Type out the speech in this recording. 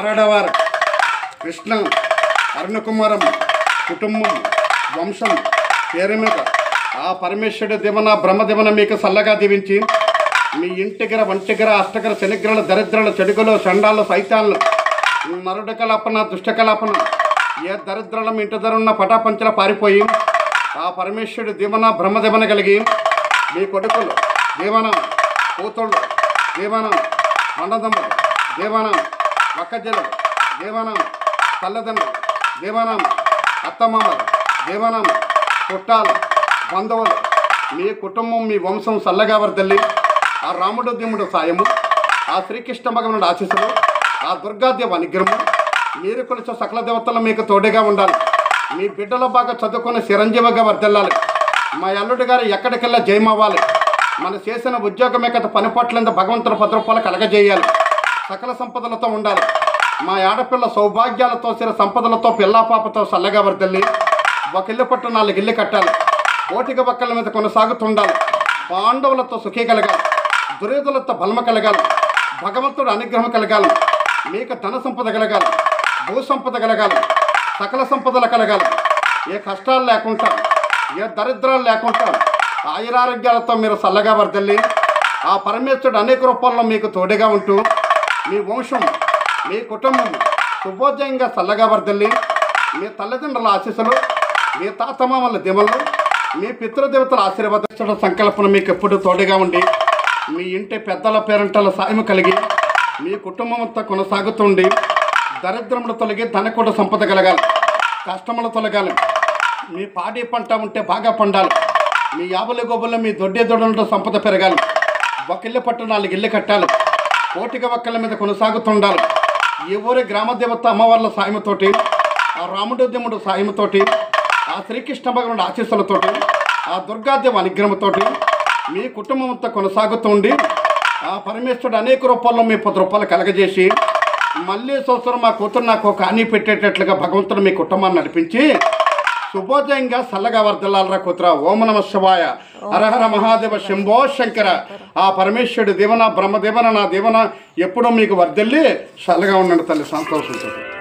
ఆరడవారు కృష్ణ అరుణకుమారం కుటుంబం వంశం పేరు మీద ఆ పరమేశ్వరుడు దివన బ్రహ్మదివన మీకు సల్లగా దీవించి మీ ఇంటిగర వంటిగర అష్టగర శనిగ్రహల దరిద్రల చెడుగులు చండాలు సైతాన్లు నరుడ కలాపన దుష్ట కలాపన ఏ దరిద్రలం ఇంటి ధర ఉన్న పటాపంచల పారిపోయి ఆ పరమేశ్వరుడు దీవన బ్రహ్మదివన కలిగి మీ కొడుకులు దీవనం కూతుళ్ళు దీవనం మండదమ్ములు దీవనం వక్కజలు దీవనం తల్లిదండ్రులు దీవనం అత్తమామలు దీవనం చుట్టాలు బంధువులు మీ కుటుంబం మీ వంశం సల్లగా వర్దల్లి ఆ రాముడు దేవుడు సాయము ఆ శ్రీకృష్ణ భగవానుడు ఆశీస్సులు ఆ దుర్గాదేవి అనుగ్రహము మీరు కొలిచే సకల దేవతలు మీకు తోడుగా ఉండాలి. మీ బిడ్డలు బాగా చదువుకుని చిరంజీవిగా వర్దిల్లాలి. మా అల్లుడి గారు ఎక్కడికెళ్ళా జయమవ్వాలి. మనం చేసిన ఉద్యోగమే కదా పని పట్లంత భగవంతుడు 10 రూపాయలు కలగజేయాలి. సకల సంపదలతో ఉండాలి. మా ఆడపిల్ల సౌభాగ్యాలతో చిర సంపదలతో పిల్లాపాపతో సల్లగా వర్దిల్లి ఒక ఇల్లు పట్టు 4 ఇల్లు కట్టాలి. కోటిక బక్కల మీద కొనసాగుతుండాలి. పాండవులతో సుఖీ కలగాలి. దుర్యోధులతో బలమ కలగాలి. భగవంతుడు అనుగ్రహం కలగాలి. మీకు ధన సంపద కలగాలి. భూ సంపద కలగాలి. సకల సంపదలు కలగాలి. ఏ కష్టాలు లేకుండా ఏ దరిద్రాలు లేకుండా ఆయురారోగ్యాలతో మీరు సల్లగా వర్దిల్లి ఆ పరమేశ్వరుడు అనేక రూపాల్లో మీకు తోడుగా ఉంటూ మీ వంశం మీ కుటుంబం శుభోదయంగా సల్లగా వర్దిల్లి మీ తల్లిదండ్రుల ఆశీస్సులు మీ తాతమామల దిమలు మీ పితృదేవతల ఆశీర్వాద సంకల్పన మీకు ఎప్పుడు తోడుగా ఉండి మీ ఇంటి పెద్దల పేరంటల సాయం కలిగి మీ కుటుంబం అంతా కొనసాగుతుండి దరిద్రములు తొలగి ధనకుట సంపద కలగాలి. కష్టములు తొలగాలి. మీ పాడి పంట ఉంటే బాగా పండాలి. మీ యాబుల గోబుల్లో మీ దొడ్డే దొడలతో సంపద పెరగాలి. ఒక ఇల్లు పట్టు 4 ఇల్లు కట్టాలి. కోటిక ఒక్కల మీద కొనసాగుతుండాలి. ఈ ఊరి గ్రామదేవత అమ్మవార్ల సాయంతోటి ఆ రాముడు దేవుడు సాయంతోటి ఆ శ్రీకృష్ణ భగవానుడు ఆశీస్సులతోటి ఆ దుర్గాదేవి అనుగ్రహంతోటి మీ కుటుంబం అంతా కొనసాగుతుండి ఆ పరమేశ్వరుడు అనేక రూపాల్లో మీ 10 రూపాయలు కలగజేసి మళ్ళీ సంవత్సరం మా కూతురు నాకు కాని పెట్టేటట్లుగా భగవంతుడు మీ కుటుంబాన్ని నడిపించి శుభోదయంగా సల్లగా వర్దలాలరా కూతురా. ఓం నమః శివాయ. హరహర మహాదేవ శంభో శంకర. ఆ పరమేశ్వరుడు దీవన బ్రహ్మదేవన నా దీవన ఎప్పుడూ మీకు వర్దల్లి చల్లగా ఉండండి తల్లి సంతోషంతో.